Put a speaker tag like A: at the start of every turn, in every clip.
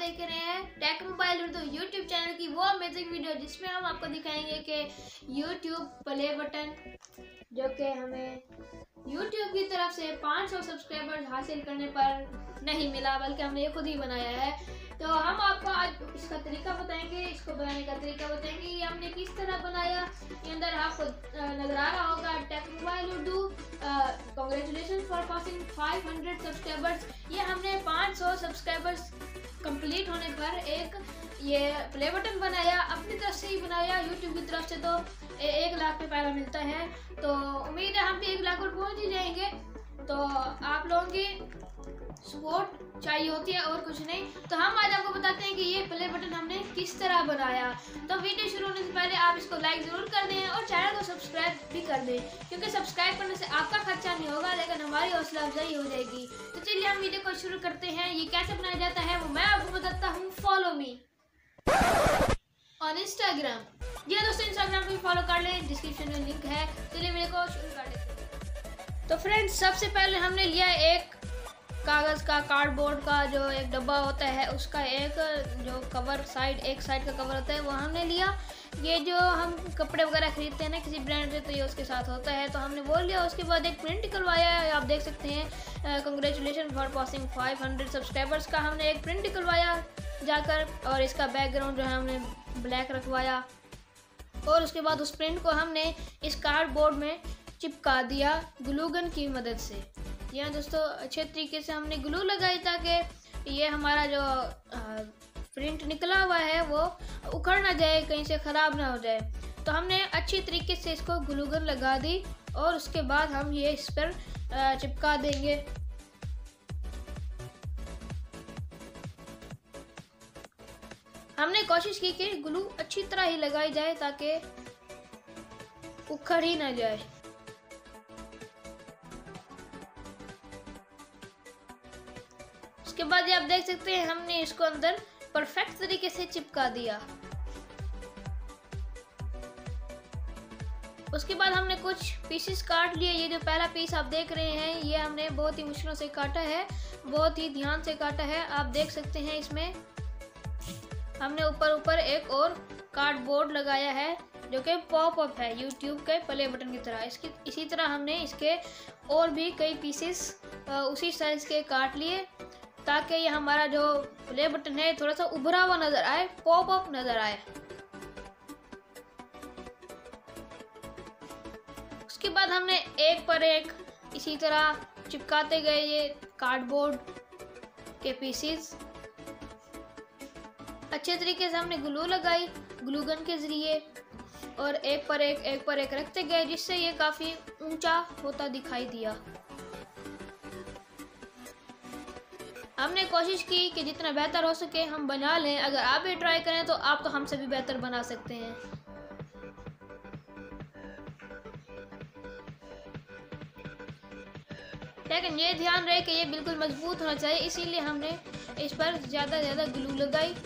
A: देख रहे हैं tech mobile Urdu YouTube channel की वो अमेजिंग वीडियो जिसमें हम आपको दिखाएंगे कि यूट्यूब प्ले बटन जो कि हमें यूट्यूब की तरफ से 500 सब्सक्राइबर्स हासिल करने पर नहीं मिला, बल्कि हमने ये खुद ही बनाया है। तो हम आपको आज इसका तरीका बताएंगे, इसको बनाने का तरीका बताएंगे, ये हमने किस तरह बनाया। ये अंदर आपको नजर आ रहा होगा tech mobile Urdu congratulation for passing 500 subscribers. ये हमने 500 सब्सक्राइबर्स कंप्लीट होने पर एक ये प्ले बटन बनाया, अपनी तरफ से ही बनाया। यूट्यूब की तरफ से तो 1 लाख पे पैसा मिलता है, तो उम्मीद है हम भी 1 लाख पर पहुंच ही जाएंगे। तो आप लोगों की सपोर्ट चाहिए होती है और कुछ नहीं। तो हम आज आपको बताते हैं कि ये प्ले बटन हमने किस तरह बनाया। तो वीडियो शुरू होने से पहले आप इसको लाइक ज़रूर कर दें और चैनल को सब्सक्राइब भी कर दें, क्योंकि सब्सक्राइब करने से आपका खर्चा नहीं होगा लेकिन हमारी हौसला अफजाई हो जाएगी। तो चलिए हम वीडियो को शुरू करते हैं। ये कैसे बनाया जाता है वो मैं आपको बताता हूँ। Follow me on Instagram. जी दोस्तों, इंस्टाग्राम पे फॉलो कर लें, डिस्क्रिप्शन में लिंक है। चलिए वीडियो को शुरू कर लेते हैं। तो फ्रेंड्स, सबसे पहले हमने लिया एक कागज़ का, कार्डबोर्ड का जो एक डब्बा होता है उसका एक जो कवर साइड, एक साइड का कवर होता है वो हमने लिया। ये जो हम कपड़े वगैरह खरीदते हैं ना किसी ब्रांड से, तो ये उसके साथ होता है, तो हमने वो लिया। उसके बाद एक प्रिंट निकलवाया है, आप देख सकते हैं कांग्रेचुलेशन फॉर पासिंग 500 सब्सक्राइबर्स का हमने एक प्रिंट निकलवाया जाकर, और इसका बैकग्राउंड जो है हमने ब्लैक रखवाया। और उसके बाद उस प्रिंट को हमने इस कार्डबोर्ड में चिपका दिया ग्लू गन की मदद से। यहाँ दोस्तों अच्छे तरीके से हमने ग्लू लगाई ताकि ये हमारा जो प्रिंट निकला हुआ है वो उखड़ ना जाए, कहीं से ख़राब ना हो जाए। तो हमने अच्छी तरीके से इसको ग्लू गन लगा दी और उसके बाद हम ये इस पर चिपका देंगे। हमने कोशिश की कि ग्लू अच्छी तरह ही लगाई जाए ताकि उखड़ ही ना जाए। उसके बाद ये आप देख सकते हैं हमने इसको अंदर परफेक्ट तरीके से चिपका दिया। उसके बाद हमने कुछ पीसेस काट लिए। ये जो पहला पीस आप देख रहे हैं ये हमने बहुत ही मुश्किलों से काटा है, बहुत ही ध्यान से काटा है। आप देख सकते हैं इसमें हमने ऊपर एक और कार्डबोर्ड लगाया है जो कि पॉप अप है यूट्यूब के प्ले बटन की तरह। इसी तरह हमने इसके और भी कई पीसेस उसी साइज के काट लिए ताकि ये हमारा जो प्ले बटन है थोड़ा सा उभरा हुआ नजर आए, पॉप अप नजर आए। उसके बाद हमने एक पर एक इसी तरह चिपकाते गए ये कार्डबोर्ड के पीसेस। अच्छे तरीके से हमने ग्लू लगाई ग्लू गन के जरिए और एक पर एक रखते गए, जिससे ये काफी ऊंचा होता दिखाई दिया। हमने कोशिश की कि जितना बेहतर हो सके हम बना लें। अगर आप भी ट्राई करें तो आप तो हमसे भी बेहतर बना सकते हैं। लेकिन ये ध्यान रहे कि ये बिल्कुल मजबूत होना चाहिए, इसीलिए हमने इस पर ज़्यादा ग्लू लगाई।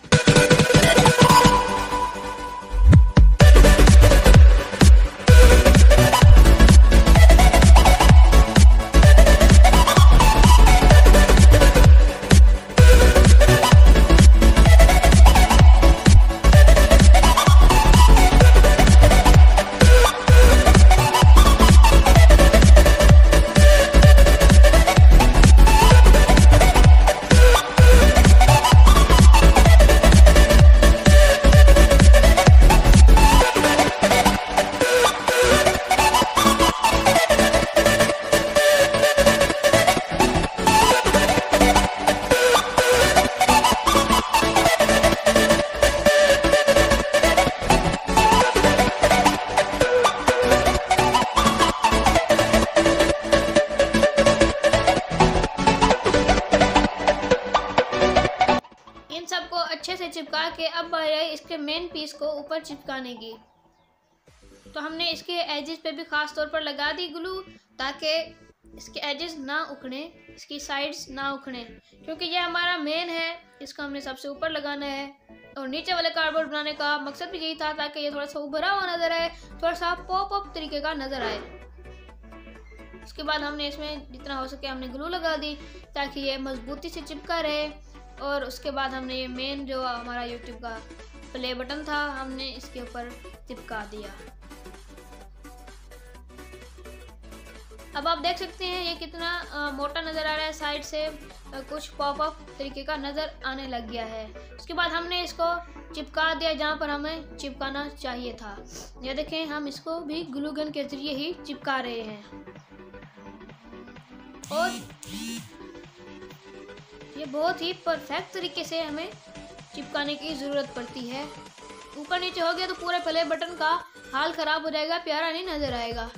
A: अच्छे से चिपका के अब बारी आई इसके मेन पीस को ऊपर चिपकाने की। तो हमने इसके एजेस पे भी खास तौर पर लगा दी ग्लू ताकि इसके एजेस ना उखड़े, इसकी साइड्स ना उखड़े, क्योंकि ये हमारा मेन है। इसको हमने सबसे ऊपर लगाना है और नीचे वाले कार्डबोर्ड बनाने का मकसद भी यही था ताकि ये थोड़ा सा उभरा हुआ नजर आए, थोड़ा सा पॉप अप तरीके का नजर आए। उसके बाद हमने इसमें जितना हो सके हमने ग्लू लगा दी ताकि ये मजबूती से चिपका रहे और उसके बाद हमने ये मेन जो हमारा यूट्यूब का प्ले बटन था हमने इसके ऊपर चिपका दिया। अब आप देख सकते हैं ये कितना मोटा नज़र आ रहा है, साइड से कुछ पॉपअप तरीके का नज़र आने लग गया है। उसके बाद हमने इसको चिपका दिया जहाँ पर हमें चिपकाना चाहिए था। ये देखें हम इसको भी ग्लू गन के ज़रिए ही चिपका रहे हैं और ये बहुत ही परफेक्ट तरीके से हमें चिपकाने की ज़रूरत पड़ती है। ऊपर नीचे हो गया तो पूरे प्ले बटन का हाल ख़राब हो जाएगा, प्यारा नहीं नज़र आएगा।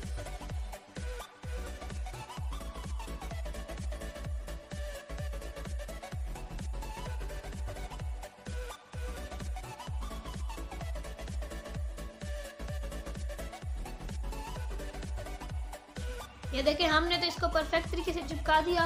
A: ये देखें हमने तो इसको परफेक्ट तरीके से चिपका दिया।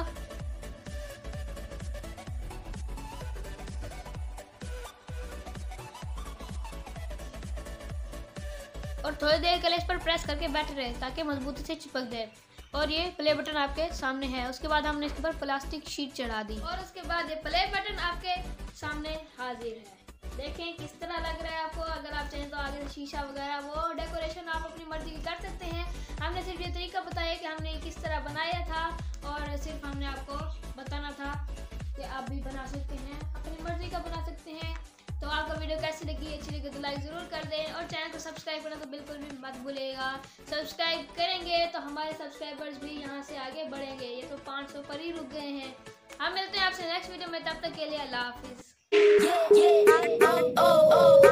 A: और थोड़ी देर के लिए इस पर प्रेस करके बैठे रहे ताकि मजबूती से चिपक जाए। और ये प्ले बटन आपके सामने है। उसके बाद हमने इसके ऊपर प्लास्टिक शीट चढ़ा दी और उसके बाद ये प्ले बटन आपके सामने हाजिर है। देखें किस तरह लग रहा है आपको। अगर आप चाहें तो आगे से शीशा वगैरह वो डेकोरेशन आप अपनी मर्जी की कर सकते हैं। हमने सिर्फ ये तरीका बताया कि हमने किस तरह बनाया था और सिर्फ हमने आपको बताना था कि आप भी बना सकते हैं, अपनी मर्जी का बना सकते हैं। तो आपको वीडियो कैसी लगी, अच्छी लगी तो लाइक ज़रूर कर दें और चैनल को सब्सक्राइब करना तो बिल्कुल भी मत भूलिएगा। सब्सक्राइब करेंगे तो हमारे सब्सक्राइबर्स भी यहाँ से आगे बढ़ेंगे। ये तो 500 पर ही रुक गए हैं। हम मिलते हैं आपसे नेक्स्ट वीडियो में, तब तक के लिए अल्लाह हाफिज़।